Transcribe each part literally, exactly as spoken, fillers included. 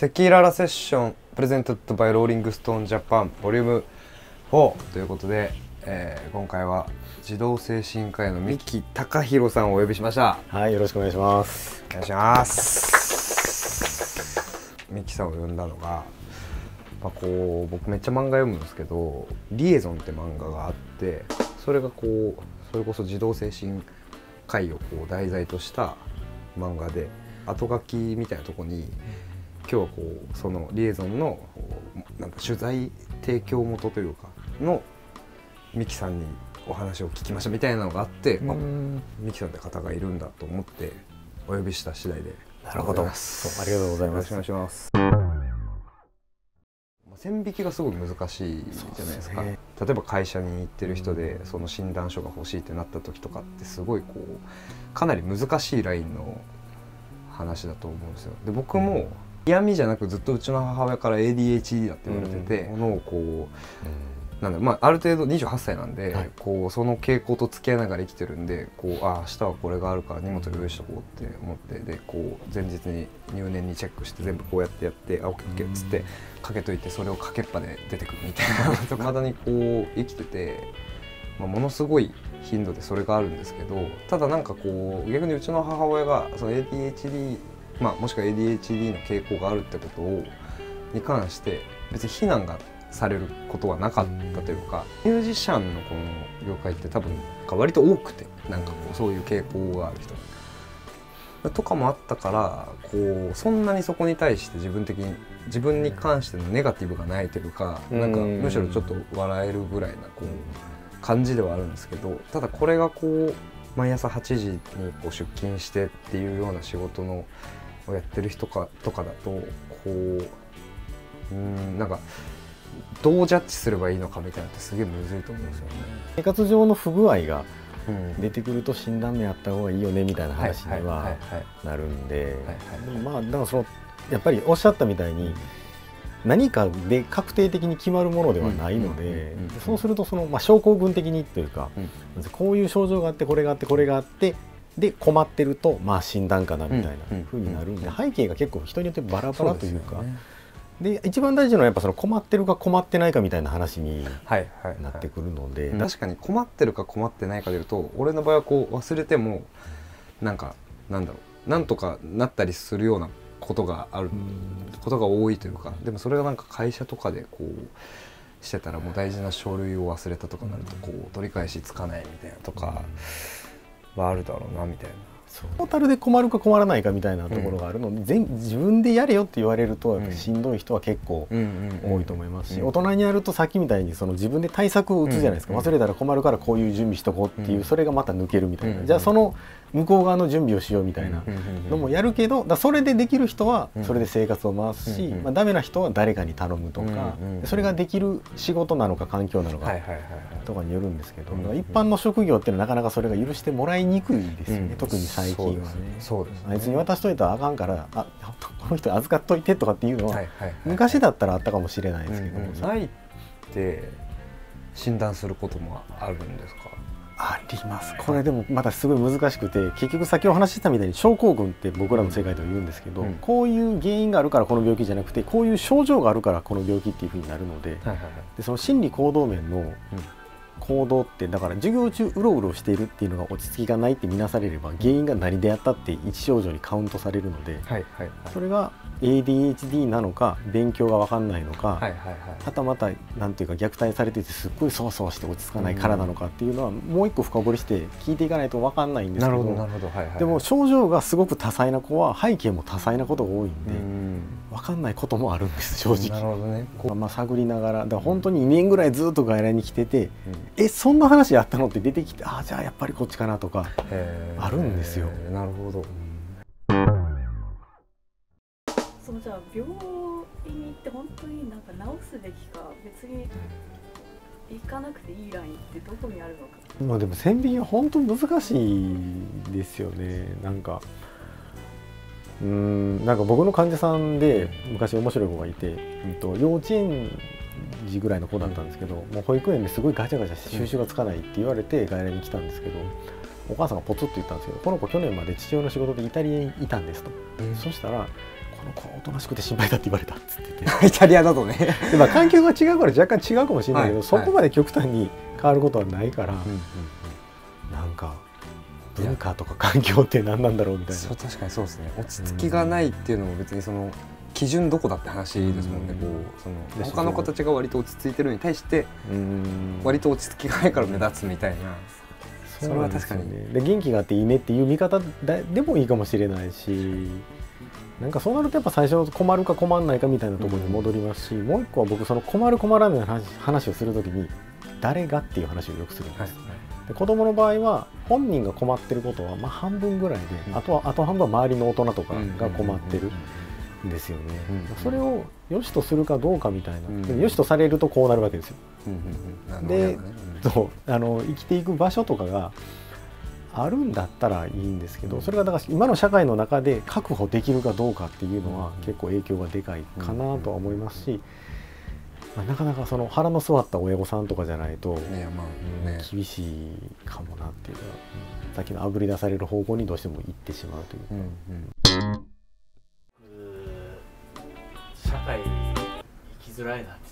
赤裸々セッションプレゼントッドバイローリングストーンジャパンボリュームフォーということで、えー、今回は児童精神科医の三木貴弘さんをお呼びしました。 はい、よろしくお願いします。 お願いします。三木さんを呼んだのが、まあ、こう僕めっちゃ漫画読むんですけど「リエゾン」って漫画があって、それがこうそれこそ児童精神科医をこう題材とした漫画で、後書きみたいなとこに今日はこうそのリエゾンのなんか取材提供元というかの三木さんにお話を聞きましたみたいなのがあって、あ、三木さんって方がいるんだと思ってお呼びした次第で。 なるほど。ありがとうございます。 よろしくお願いします。線引きがすごい難しいじゃないですか。例えば会社に行ってる人でその診断書が欲しいってなった時とかってすごいこうかなり難しいラインの話だと思うんですよ。で僕も嫌味じゃなくずっとうちの母親から エーディーエイチディー だって言われてて、ものをこう、うん、なんだろう、まあある程度にじゅうはっさいなんで、はい、こうその傾向と付き合いながら生きてるんで、こうあ明日はこれがあるから荷物を用意しとこうって思って、でこう前日に入念にチェックして全部こうやってやってあ オーケーオーケー っつってかけといて、それをかけっぱで出てくるみたいなまだにこう生きてて、まあ、ものすごい頻度でそれがあるんですけど、ただなんかこう逆にうちの母親がその エーディーエイチディー、まあ、もしくは エーディーエイチディー の傾向があるってことをに関して別に非難がされることはなかったというか、ミュージシャンのこの業界って多分割と多くて、なんかこうそういう傾向がある人とかもあったから、こうそんなにそこに対して自分的に自分に関してのネガティブがないというか、なんかむしろちょっと笑えるぐらいなこう感じではあるんですけど、ただこれがこう毎朝はちじにこう出勤してっていうような仕事のをやってる人かとかだと、こううんなんかどうジャッジすればいいのかみたいなのってすげえむずいと思うんですよね。 生活上の不具合が出てくると診断名あった方がいいよねみたいな話にはなるんで、まあだからそのやっぱりおっしゃったみたいに何かで確定的に決まるものではないので、そうするとその、まあ、症候群的にというか、うん、こういう症状があってこれがあってこれがあってで困ってるとまあ診断かなみたいな風になるんで、背景が結構人によってバラバラというか。で一番大事なのはやっぱその困ってるか困ってないかみたいな話になってくるので、 確かに困ってるか困ってないかでいうと、俺の場合はこう忘れてもなんかなんだろうなんとかなったりするようなことがあることが多いというか、でもそれがなんか会社とかでこうしてたらもう大事な書類を忘れたとかなるとこう取り返しつかないみたいなとかはあるだろうなみたいな。 トータルで困るか困らないかみたいなところがあるので、うん、全自分でやれよって言われるとやっぱしんどい人は結構多いと思いますし、大人にやるとさっきみたいにその自分で対策を打つじゃないですか、忘れたら困るからこういう準備しとこうっていう、それがまた抜けるみたいな、じゃあその向こう側の準備をしようみたいなのもやるけど、だそれでできる人はそれで生活を回すし、まあ、ダメな人は誰かに頼むとか、それができる仕事なのか環境なのかとかによるんですけど、一般の職業っていうのはなかなかそれが許してもらいにくいですよね、特に最近はね。そうですね、あいつに渡しといたらあかんからあこの人預かっといてとかっていうのは昔だったらあったかもしれないですけど、 ないって診断することもあるんですか？ あります。これでもまたすごい難しくて、結局先ほど話してたみたいに症候群って僕らの世界では言うんですけど、うん、こういう原因があるからこの病気じゃなくてこういう症状があるからこの病気っていうふうになるので、でその心理行動面の、うん行動ってだから授業中うろうろしているっていうのが落ち着きがないって見なされれば原因が何でやったって一症状にカウントされるので、それが エーディーエイチディー なのか勉強が分かんないのか、はたまたなんていうか虐待されててすっごいそわそわして落ち着かないからなのかっていうのはもう一個深掘りして聞いていかないと分かんないんですけど、でも症状がすごく多彩な子は背景も多彩なことが多いんで分かんないこともあるんです正直。なるほどね。まあ探りながら、だから本当ににねんぐらいずっと外来に来てて、えそんな話やったのって出てきて、ああじゃあやっぱりこっちかなとかあるんですよ。 なるほど。 そのじゃあ病院に行って本当になんか治すべきか別に行かなくていいラインってどこにあるのか。 まあでも線引きは本当に難しいですよね。なんかうーんなんか僕の患者さんで昔面白い子がいて、うん、と幼稚園児ぐらいの子だったんですけど、もう保育園ですごいガチャガチャして収集がつかないって言われて外来に来たんですけど、お母さんがポツッと言ったんですけど、この子去年まで父親の仕事でイタリアにいたんですと、うん、そしたらこその子はおとなしくて心配だって言われたっつっててイタリアだとねで、まあ、環境が違うから若干違うかもしれないけど、 はい、 そこまで極端に変わることはないから、 うんうんうん、 なんか文化とか環境って何なんだろうみたいな。 そう、確かにそうですね。落ち着きがないっていうのも別にその基準どこだって話ですもんね。こうその他の形が割と落ち着いてるのに対して割と落ち着きがないから目立つみたいな。それは確かにね。 で元気があっていいねっていう見方でもいいかもしれないし、なんかそうなるとやっぱ最初困るか困らないかみたいなところに戻りますし、もう一個は僕その困る困らない話、話をするときに誰がっていう話をよくするんです。はいはい、で子供の場合は本人が困ってることはまあ半分ぐらいで、うん、あとはあと半分は周りの大人とかが困ってるんですよね。それを良しとするかどうかみたいな、うん、でも良しとされるとこうなるわけですよ。で、そうあの生きていく場所とかがあるんだったらいいんですけど、それがだから今の社会の中で確保できるかどうかっていうのは結構影響がでかいかなとは思いますし、まあ、なかなかその腹の据わった親御さんとかじゃないと厳しいかもなっていうか、さっきのあぶり出される方向にどうしても行ってしまうというか、うんうん、 社会生きづらいなって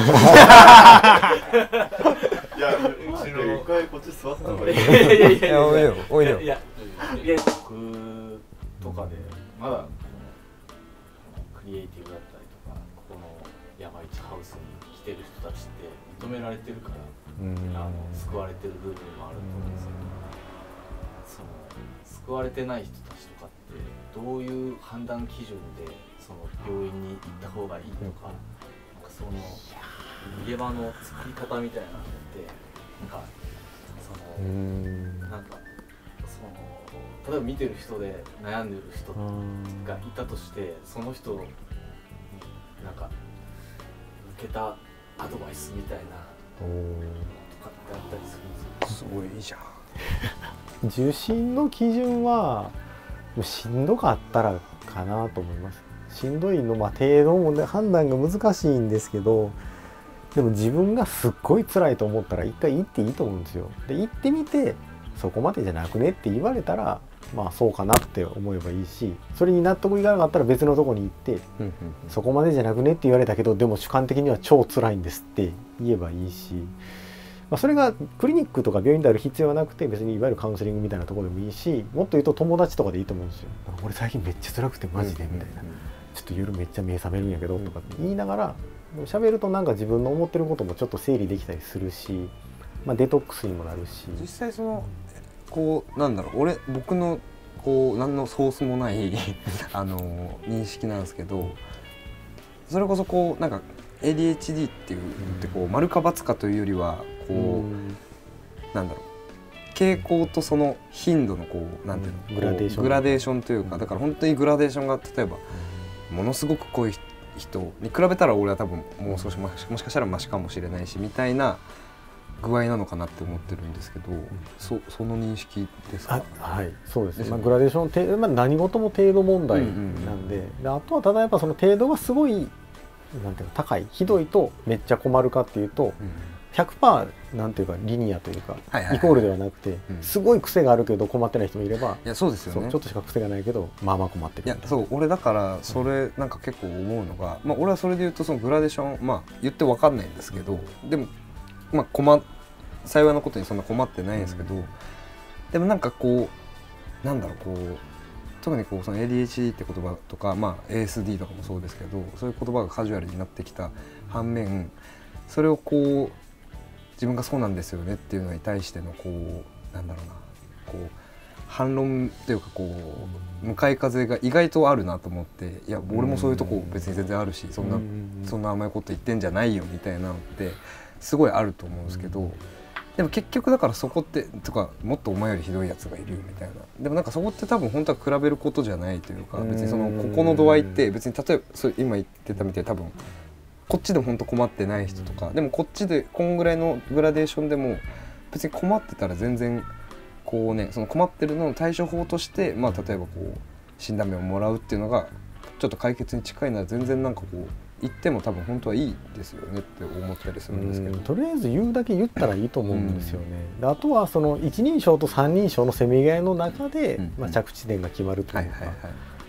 いや、うちの一回こっち座った方がいい。 いやいやいやいや、 おいでよおいでよ。 いやいや、僕とかでまだクリエイティブだったりとか、ここの山一ハウスに来てる人たちって認められてるから、あの救われてる部分もあると思うんですけど、その救われてない人たちとかってどういう判断基準でその病院に行った方がいいとか、なんかその逃げ場の作り方みたいなのってなんかそのなんかその例えば見てる人で悩んでる人がいたとして、その人になんか受けたアドバイスみたいなとかってあったりするんですよ。 すごいいいじゃん。受診の基準はしんどかったらかなと思います。しんどいのまあ程度も、ね、判断が難しいんですけど、でも自分がすっごい辛いと思ったら一回行っていいと思うんですよ。で行ってみてそこまでじゃなくねって言われたらまあそうかなって思えばいいし、それに納得いかなかったら別のとこに行って、うんうんうん、そこまでじゃなくねって言われたけどでも主観的には超辛いんですって言えばいいし、まあ、それがクリニックとか病院である必要はなくて別にいわゆるカウンセリングみたいなところでもいいし、もっと言うと友達とかでいいと思うんですよ。俺最近めっちゃ辛くてマジでみたいな、うんうんうん、ちょっと夜めっちゃ目覚めるんやけどとかって言いながら喋るとなんか自分の思ってることもちょっと整理できたりするし、まあ、デトックスにもなるし、 実際そのこうなんだろう、俺僕のこう何のソースもないあの認識なんですけど、それこそこうなんか エーディーエイチディー っていうってこう丸か×かというよりはこう、うん、なんだろう傾向とその頻度のこうなんていうの、うん、グラデーショングラデーションというか、だから本当にグラデーションが例えばものすごく濃い人に比べたら俺は多分もう少しもしかしたらマシかもしれないしみたいな具合なのかなって思ってるんですけど、うん、そ, その認識ですか？ はい、そうですね。まあ、グラデーション、まあ、何事も程度問題なんで、うんうんうん、であとはただやっぱその程度がすごいなんていうか高いひどいとめっちゃ困るかっていうと、うん、ひゃくパーセント なんていうかリニアというか、はいはいはい、イコールではなくて、うん、すごい癖があるけど困ってない人もいれば、 いやそうですよね、 ちょっとしか癖がないけどまあまあ困ってる。 いやそう俺だからそれなんか結構思うのが、まあ、俺はそれで言うとそのグラデーションまあ言って分かんないんですけど、でもまあ困幸いなことにそんな困ってないんですけど、うん、でもなんかこうなんだろうこう特にこうその エーディーエイチディー って言葉とか、まあ、エーエスディー とかもそうですけど、そういう言葉がカジュアルになってきた反面、それをこう自分がそうなんですよねっていうのに対してのこうなんだろうなこう反論というかこう向かい風が意外とあるなと思って、いや俺もそういうとこ別に全然あるし、そんなそんな甘いこと言ってんじゃないよみたいなのってすごいあると思うんですけど、でも結局だからそこってとかもっとお前よりひどいやつがいるよみたいな、でもなんかそこって多分本当は比べることじゃないというか、別にそのここの度合いって別に例えばそれ今言ってたみたいに多分こっちでも本当困ってない人とか、でもこっちでこんぐらいのグラデーションでも別に困ってたら全然こうね、その困ってるのの対処法として、まあ例えばこう診断名をもらうっていうのがちょっと解決に近いなら全然なんかこう言っても多分本当はいいですよねって思ったりするんですけど、 とりあえず言うだけ言ったらいいと思うんですよね。であとはその一人称と三人称のせめぎ合いの中で、うんまあ、着地点が決まるというか、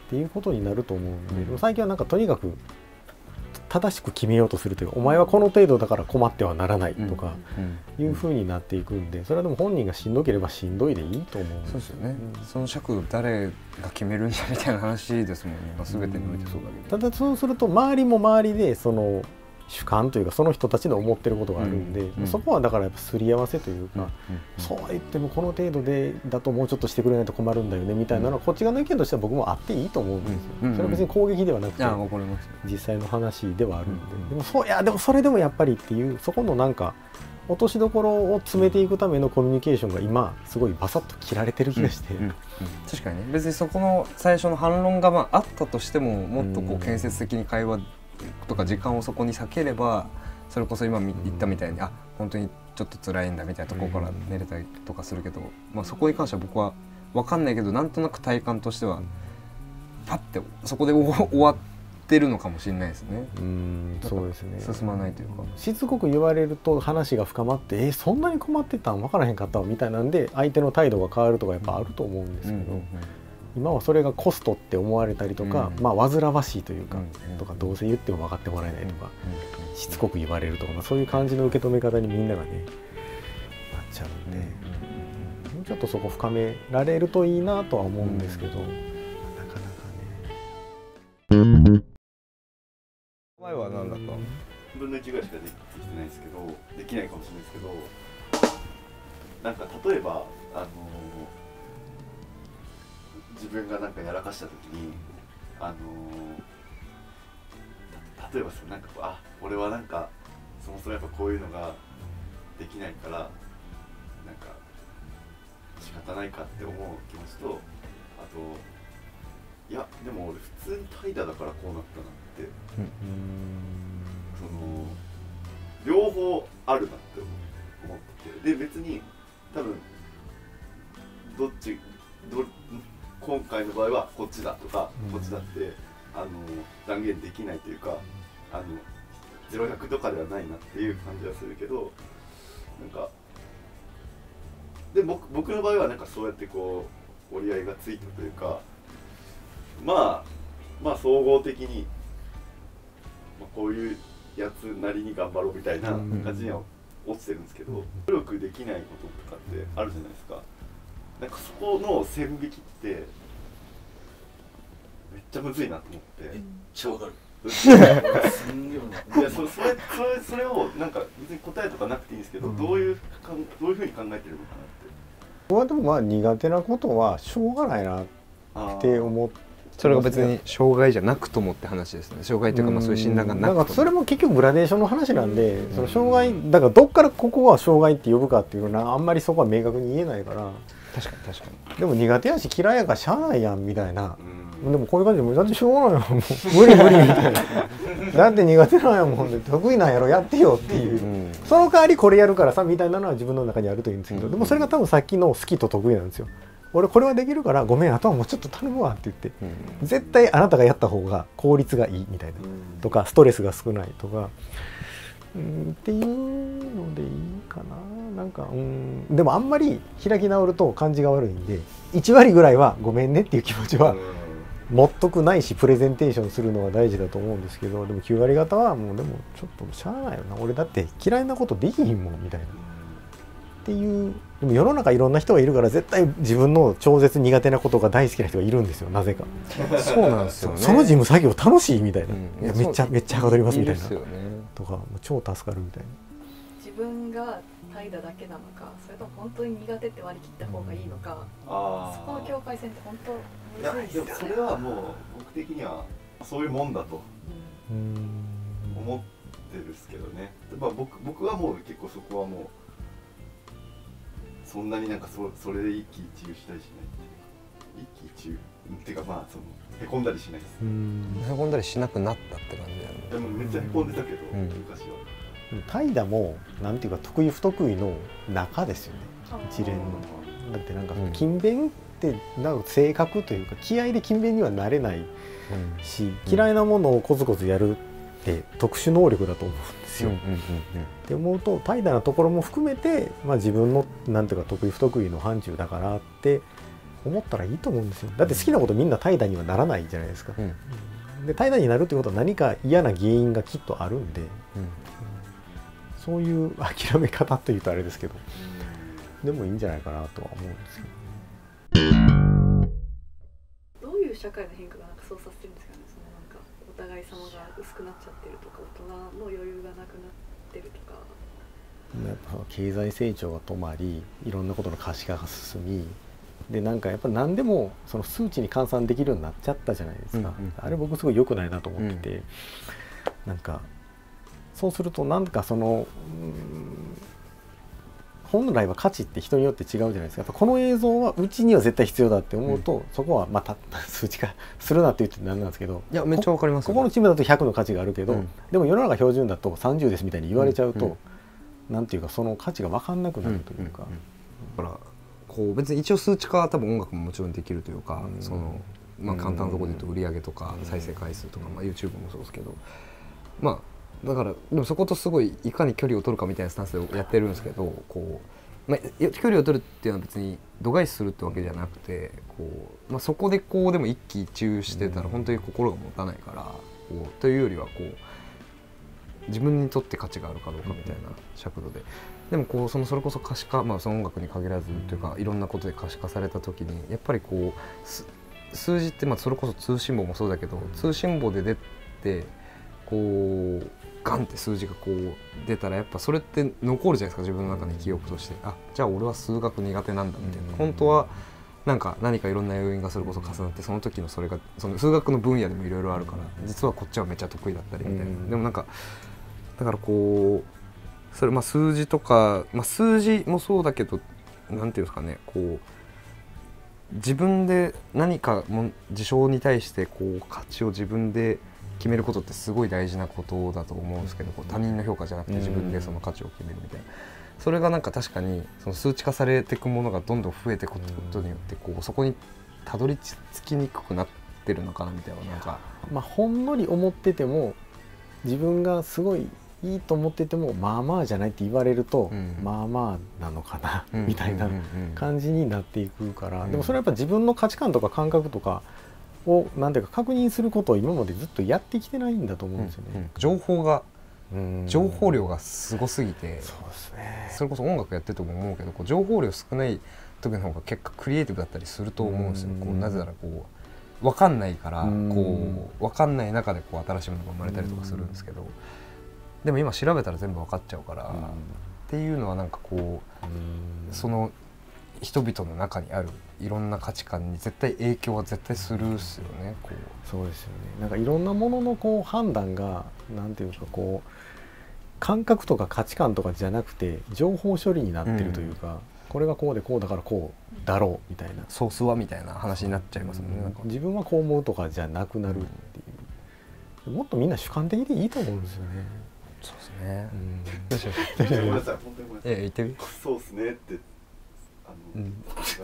っていうことになると思うので、でも最近はなんかとにかく正しく決めようとするというか、お前はこの程度だから困ってはならないとかいう風になっていくんで、それはでも本人がしんどければしんどいでいいと思う。 そうですよね、うん、その尺誰が決めるんだみたいな話ですもんね、まあ、全てにおいてそうだけど、 ただそうすると周りも周りでその主観というかその人たちの思ってることがあるんで、うん、そこはだからやっぱすり合わせというか、うん、そうは言ってもこの程度でだともうちょっとしてくれないと困るんだよねみたいなのはこっち側の意見としては僕もあっていいと思うんですよ、うん、それは別に攻撃ではなくて実際の話ではあるんで、うん、でもそういやでもそれでもやっぱりっていうそこのなんか落としどころを詰めていくためのコミュニケーションが今すごいバサッと切られてる気がして、うんうんうん、 確かにね、別にそこの最初の反論がまああったとしてももっとこう建設的に会話とか時間をそこに避ければ、それこそ今言ったみたいに、あ本当にちょっと辛いんだみたいなところから寝れたりとかするけど、まあ、そこに関しては僕は分かんないけどなんとなく体感としてはパッてそこで終わってるのかもしれないですね。 うん、そうですね。 進まないというか、 しつこく言われると話が深まってえー、そんなに困ってたん分からへんかったわみたいなんで相手の態度が変わるとかやっぱあると思うんですけど、うんうんうん、今はそれがコストって思われたりとか、うん、まあ煩わしいというか、うん、とかどうせ言っても分かってもらえないとか、うん、しつこく言われるとか、まあ、そういう感じの受け止め方にみんながねなっちゃうんで、うん、もうちょっとそこ深められるといいなとは思うんですけど、うん、なかなかね。 前は何だったの？ 分のいちぐらいしかできてないですけど、できないかもしれないですけど、なんか例えばあの自分がなんかやらかした時に、あの例えばなんかあ俺はなんかそもそもやっぱこういうのができないからなんか仕方ないかって思う気持ちと、あといやでも俺普通に怠惰だからこうなったなって、うん、その両方あるなって思ってて、で別に多分どっちど今回の場合はこっちだとか、うん、こっちだってあの断言できないというか、あのゼロひゃくとかではないなっていう感じはするけど、なんかで 僕, 僕の場合はなんかそうやってこう折り合いがついたというか、まあまあ総合的に、まあ、こういうやつなりに頑張ろうみたいな感じには落ちてるんですけど、努力できないこととかってあるじゃないですか。なんかそこの線引きってめっちゃむずいなと思って。めっちゃわかる。いや そ, そ, れそれそれをなんか別に答えとかなくていいんですけど、うん、どういうかんどういうふうに考えてるのかなって。 僕はでもまあ苦手なことはしょうがないなって思って、 それが別に障害じゃなくともって話ですね。障害というかまあそういう診断がなくとも。 だからそれも結局グラデーションの話なんで、うん、その障害だからどっからここは障害って呼ぶかっていうのはあんまりそこは明確に言えないから。 確かに確かに。 でも苦手やし嫌いやからしゃあないやんみたいな。うん、でもこういう感じでだってしょうがないよもう無理無理みたいな。だって苦手なんやもんで得意なんやろやってよっていう、うん、その代わりこれやるからさみたいなのは自分の中にあるといいんですけど、うん、でもそれが多分さっきの好きと得意なんですよ。俺これはできるからごめんあとはもうちょっと頼むわって言って、うん、絶対あなたがやった方が効率がいいみたいな、うん、とかストレスが少ないとか、うん、っていうのでいいかな。なんか、うん、でもあんまり開き直ると感じが悪いんでいち割ぐらいはごめんねっていう気持ちは持っとくないしプレゼンテーションするのは大事だと思うんですけど、でもきゅう割方はもうでもちょっとしゃあないよな俺だって嫌いなことできひんもんみたいなっていう。でも世の中いろんな人がいるから絶対自分の超絶苦手なことが大好きな人がいるんですよなぜか。 そうなんですよね。 その事務作業楽しいみたいな、うん、いやめっちゃめっちゃはかどりますみたいな、ね、とかもう超助かるみたいな。 自分が怠惰だけなのかそれとも本当に苦手って割り切った方がいいのか、うん、あそこの境界線って本当むずいですよね。 いやでもそれはもう僕的にはそういうもんだと思ってるんですけどね、まあ、僕, 僕はもう結構そこはもうそんなになんか そ, それで一喜一憂したりしないっていうか、一喜一憂っていうかまあそのへこんだりしないです。 へこんだりしなくなったって感じだよね。 でもめっちゃへこんでたけど、うん、昔は。 怠惰もなんていうか得意不得意の中ですよね一連の。だってなんか勤勉ってなんか性格というか気合で勤勉にはなれないし、うん、嫌いなものをコツコツやるって特殊能力だと思うんですよ。って思うと怠惰なところも含めて、まあ、自分のなんていうか得意不得意の範疇だからって思ったらいいと思うんですよ。だって好きなことみんな怠惰にはならないじゃないですか。うん、で怠惰になるってことは何か嫌な原因がきっとあるんで、うん、そういう諦め方というとあれですけど、でもいいんじゃないかなとは思うんですけど。どういう社会の変化がなんかそうさせてるんですかね。そのなんかお互い様が薄くなっちゃってるとか、大人の余裕がなくなってるとか。 やっぱ経済成長が止まり、いろんなことの可視化が進み、でなんかやっぱ何でもその数値に換算できるようになっちゃったじゃないですか。うんうん、あれ僕すごい良くないなと思ってて、うん、なんかそうするとなんかその、うん、本来は価値って人によって違うじゃないですか。やっぱこの映像はうちには絶対必要だって思うと、うん、そこはまた数値化するなって言ってなんなんですけど、 いやめっちゃわかりますよ、ね、 ここのチームだとひゃくの価値があるけど、うん、でも世の中標準だとさんじゅうですみたいに言われちゃうと、うんうん、なんていうかその価値が分かんなくなるというか、うんうんうん、 だからこう別に一応数値化は多分音楽ももちろんできるというか、うん、そのまあ簡単なところで言うと売り上げとか再生回数とか、まあ、YouTube もそうですけど、まあだからでもそことすごいいかに距離を取るかみたいなスタンスでやってるんですけど、こう、まあ、距離を取るっていうのは別に度外視するってわけじゃなくて、こう、まあ、そこでこうでも一喜一憂してたら本当に心が持たないから、こうというよりはこう自分にとって価値があるかどうかみたいな尺度で、でもこうそのそれこそ可視化、まあ、その音楽に限らずというかいろんなことで可視化された時にやっぱりこう数字って、まあそれこそ通信簿もそうだけど、通信簿で出てこうガンって数字がこう出たらやっぱそれって残るじゃないですか、自分の中で記憶として。あ、じゃあ俺は数学苦手なんだみたいな、本当はなんか何かいろんな要因がそれこそ重なって、その時のそれがその数学の分野でもいろいろあるから実はこっちはめっちゃ得意だったりみたいな。でもなんかだからこうそれまあ数字とか、まあ、数字もそうだけどなんていうんですかね、こう自分で何かも事象に対してこう価値を自分で決めることってすごい大事なことだと思うんですけど、こう他人の評価じゃなくて自分でその価値を決めるみたいな、それがなんか確かにその数値化されていくものがどんどん増えていくことによってこうそこにたどり着きにくくなってるのかなみたいな、なんかまあほんのり思ってても自分がすごいいいと思っててもまあまあじゃないって言われると、うん、まあまあなのかな、うん、みたいな感じになっていくから、うん、でもそれはやっぱ自分の価値観とか感覚とかをなんていうか確認することを今までずっとやってきてないんだと思うんですよね。 うんうん、情報が情報量がすごすぎて、 そうですね、 それこそ音楽やってても思うけど、こう情報量少ない時の方が結果クリエイティブだったりすると思うんですよ。こうなぜならこう分かんないから、こう分かんない中でこう新しいものが生まれたりとかするんですけど、でも今調べたら全部分かっちゃうから、っていうのはなんかこうその人々の中にあるいろんな価値観に絶対影響は絶対するっすよね。こうそうですよね。なんかいろんなもののこう判断がなんていうかこう感覚とか価値観とかじゃなくて情報処理になってるというか、うん、これがこうでこうだからこうだろうみたいな、 ソースはみたいな話になっちゃいますもんね。なんか自分はこう思うとかじゃなくなるっていう、もっとみんな主観的でいいと思うんですよね。 そうですね。 ごめんなさい、本当にごめんなさい。 え、言ってみ。 そうですねって。うん、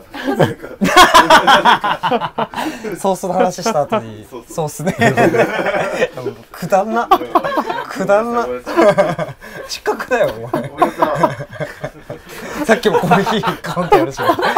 ソースの話した後にソースねくだんなくだんな近くだよお前さっきもコーヒーカウンターやるし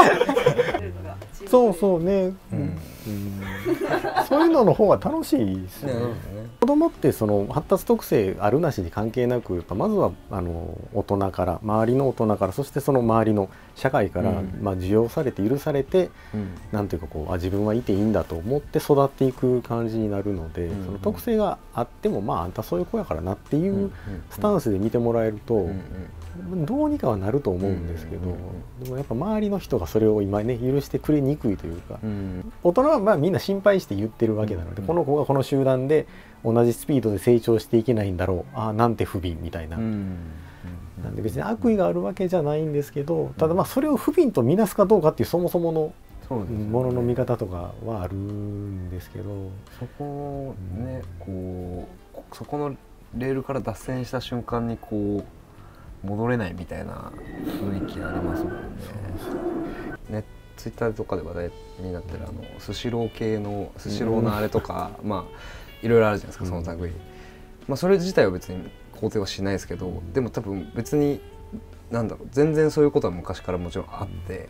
そうそうね、うんうん、そういうのの方が楽しいですね。子供ってその発達特性あるなしに関係なく、まずはあの大人から周りの大人から、そしてその周りの社会から、うん、まあ受容されて許されて、うん、なんていうかこうあ自分はいていいんだと思って育っていく感じになるので、うん、その特性があってもまああんたそういう子やからなっていうスタンスで見てもらえると、うんうん、どうにかはなると思うんですけど、でもやっぱ周りの人がそれを今ね許してくれにくいというか、うん、大人はまあみんな心配して言ってるわけなので、うん、この子がこの集団で同じスピードで成長していけないんだろう、ああなんて不憫みたいな、うん、なんで別に悪意があるわけじゃないんですけど、ただまあそれを不憫とみなすかどうかっていうそもそものものの見方とかはあるんですけど、 そこね、こうそこのレールから脱線した瞬間にこう戻れないみたいな雰囲気ありますもんね。ね、ツイッターとかで話題になってるあのスシロー系のスシローのあれとか、うん、まあいろいろあるじゃないですか、その類、うん、まあそれ自体は別に肯定はしないですけど、でも多分別になんだろう、全然そういうことは昔からもちろんあって、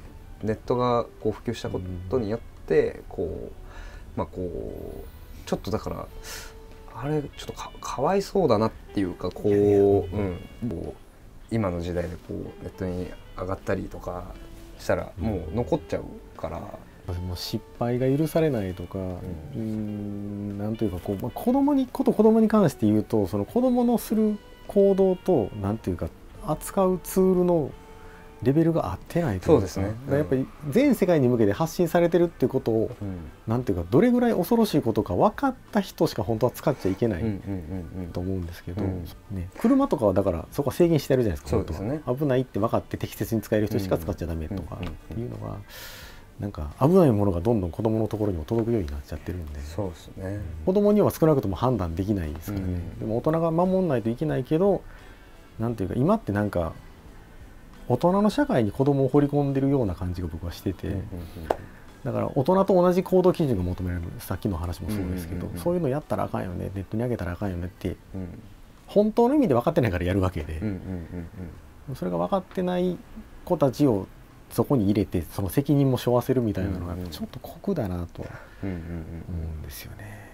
ネットがこう普及したことによってこうまあこうちょっとだからあれちょっと か, かわいそうだなっていうかこう、うん、もう今の時代でこうネットに上がったりとかしたらもう残っちゃうから。 もう失敗が許されないとか、うん、うーんなんというかこう、まあ、子供にこと子供に関して言うとその子供のする行動となんていうか扱うツールのレベルが合ってないというか、そうですね、うん、やっぱり全世界に向けて発信されてるっていうことを、うん、なんていうかどれぐらい恐ろしいことか分かった人しか本当は使っちゃいけないと思うんですけど、ね、車とかはだからそこは制限してるじゃないですか。そうですね、危ないって分かって適切に使える人しか使っちゃダメとかっていうのがなんか危ないものがどんどん子供のところにも届くようになっちゃってるんで、 そうですね、 子供には少なくとも判断できないですからね、うん、でも大人が守んないといけないけどなんていうか今ってなんか大人の社会に子供を放り込んでるような感じが僕はしてて、うんうんうん、だから大人と同じ行動基準が求められる、さっきの話もそうですけど、うんうんうん、そういうのやったらあかんよね、ネットに上げたらあかんよねって、うん、本当の意味で分かってないからやるわけで、うんうんうんうん、それが分かってない子たちをそこに入れてその責任も背負わせるみたいなのがちょっと酷だなとは思うんですよね。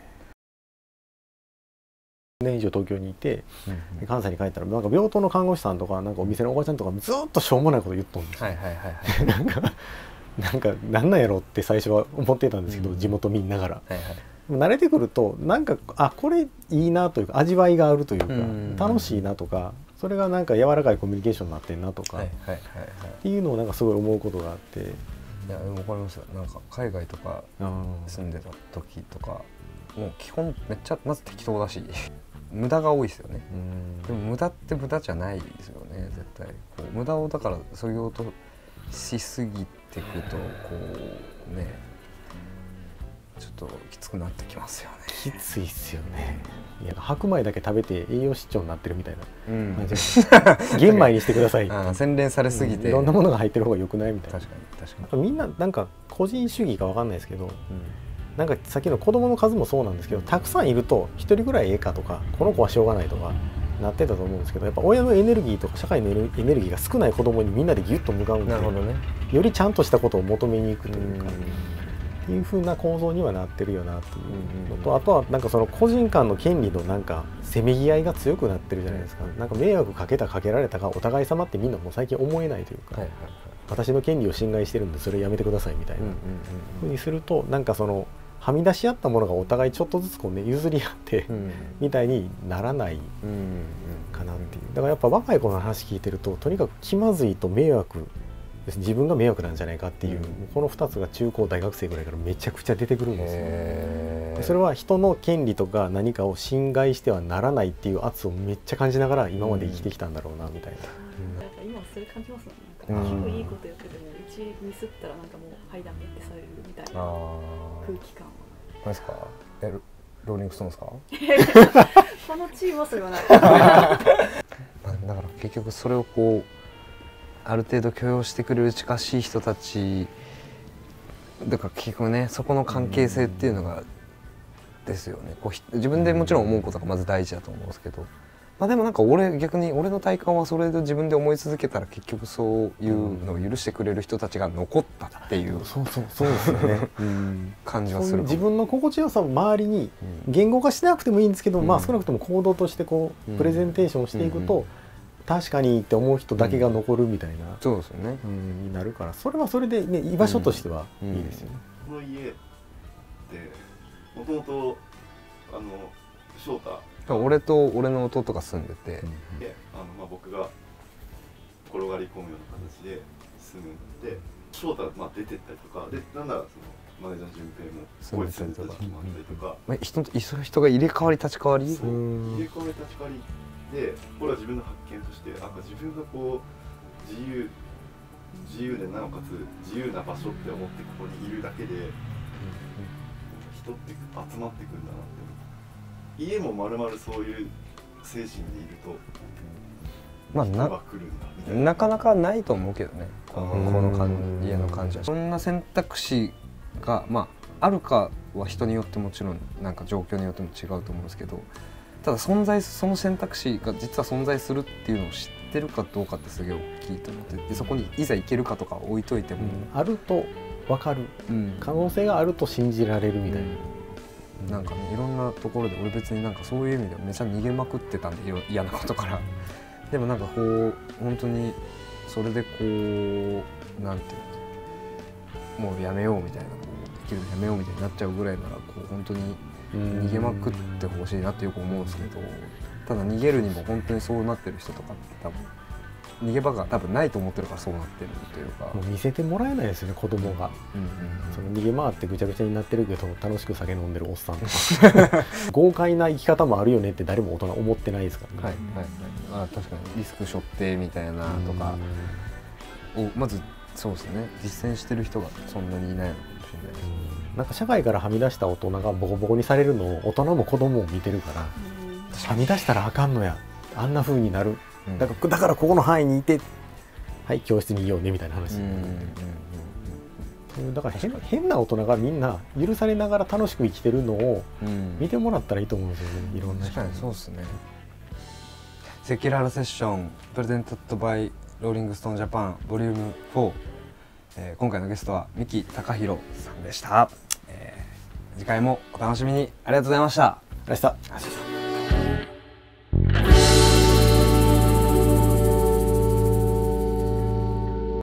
年以上東京にいて、うん、関西に帰ったらなんか病棟の看護師さんとかなんかお店のおばちゃんとかずっとしょうもないこと言っとるんですよ。なんかなんかなんなんやろって最初は思ってたんですけど、うん、地元見ながら、はいはい、慣れてくるとなんかあこれいいなというか味わいがあるというか、うん、楽しいなとかそれがなんか柔らかいコミュニケーションになってんなとかっていうのをなんかすごい思うことがあって。 いやでも分かりますよ。なんか海外とか住んでた時とかもう基本めっちゃまず適当だし無駄が多いですよね。でも無駄って無駄じゃないですよね絶対。こう無駄をだからそぎ落としすぎていくとこうねちょっときつくなってきますよね。 きついっすよね。いや白米だけ食べて栄養失調になってるみたいな、うん、玄米にしてくださいあ洗練されすぎて、 うん、いろんなものが入ってる方が良くないみたいな。 確かに確かに。 みんななんか個人主義か分かんないですけど、うん、なんかさっきの子供の数もそうなんですけど、たくさんいると一人ぐらいええかとかこの子はしょうがないとかなってたと思うんですけど、やっぱ親のエネルギーとか社会のエネルギーが少ない子供にみんなでギュッと向かうんで、なるほどね、よりちゃんとしたことを求めに行くというか、っていう風な構造にはなってるよなというのと、あとはなんかその個人間の権利のなんかせめぎ合いが強くなってるじゃないですか。なんか迷惑かけたかけられたがお互い様ってみんなもう最近思えないというか、はいはいはい、私の権利を侵害してるんでそれやめてくださいみたいな風にすると、なんかそのはみ出し合ったものがお互いちょっとずつこうね譲り合ってみたいにならないかなっていう。だからやっぱ若い子の話聞いてるととにかく気まずいと迷惑、自分が迷惑なんじゃないかっていう、うん、このふたつが中高大学生ぐらいからめちゃくちゃ出てくるんですよ、ね、それは人の権利とか何かを侵害してはならないっていう圧をめっちゃ感じながら今まで生きてきたんだろうなみたいな、 うん、今それ感じますもんね。なんか結構いいことやっててもうちミスったらなんかもうはいダメってされるみたいな空気感は。 何ですか？えローリングストーンですか？このチームはそれはないだから結局それをこうある程度許容してくれる近しい人たちだから結局ねそこの関係性っていうのがですよね。こう自分でもちろん思うことがまず大事だと思うんですけど、まあ、でもなんか俺逆に俺の体感はそれで自分で思い続けたら結局そういうのを許してくれる人たちが残ったっていう、うん、そうそうそうですよね感じはする。 自分の心地よさを周りに言語化しなくてもいいんですけど、うん、まあ少なくとも行動としてこうプレゼンテーションしていくと、うんうん、確かにって思う人だけが残るみたいな、うん、 そうですよね、 うん、になるから、それはそれで、ね、居場所としてはいいですよね。 この家ってもともとあの翔太俺と俺の弟が住んでて、 うん、であの、まあ、僕が転がり込むような形で住むんで、翔太、まあ、出てったりとかで、なんならそのマネージャーの順平もここに住んでた時期もあったりとか、 うん、人と人が入れ替わり立ち替わり、 そう入れ替わり立ち替わりで、これは自分の発見としてなんか自分がこう自由自由でなおかつ自由な場所って思ってここにいるだけで、うん、人って集まってくるんだなって思って、家もまるまるそういう精神でいると、まあ、人が来るんだみたいな、 なかなかないと思うけどね、この、この感じ家の感じは。そんな選択肢が、まあ、あるかは人によってもちろんなんか状況によっても違うと思うんですけど、ただ存在その選択肢が実は存在するっていうのを知ってってるかどうかってすげえ大きいと思ってでそこにいざ行けるかとか置いといても、 うん、あると分かる、うん、可能性があると信じられるみたいな、 うん、なんかねいろんなところで俺別になんかそういう意味ではめちゃ逃げまくってたんで嫌なことからでもなんかこう本当にそれでこうなんていうのもうやめようみたいなこう生きるのやめようみたいになっちゃうぐらいならこう本当に逃げまくってほしいなってよく思うんですけどただ逃げるにも本当にそうなってる人とかって多分逃げ場が多分ないと思ってるからそうなってるというかもう見せてもらえないですよね子供が、うんうんうん、その逃げ回ってぐちゃぐちゃになってるけど楽しく酒飲んでるおっさんとか豪快な生き方もあるよねって誰も大人思ってないですからね。 はいはいはい、あ確かにリスク背負ってみたいなとかをまずそうですね実践してる人がそんなにいないのかもしれないです、 うん、なんか社会からはみ出した大人がボコボコにされるのを大人も子供も見てるからはみ出したらあかんのやあんな風になるだから、だからここの範囲にいてはい教室にいようねみたいな話、うんうんうん、だから変、変な大人がみんな許されながら楽しく生きてるのを見てもらったらいいと思うんですよね、いろんな人に。 確かにそうですね。セキュラルセッションプレゼントッドバイローリングストーンジャパンボリュームフォー、えー、今回のゲストは三木貴弘さんでした、えー、次回もお楽しみに。ありがとうございました。 ありがとうございました。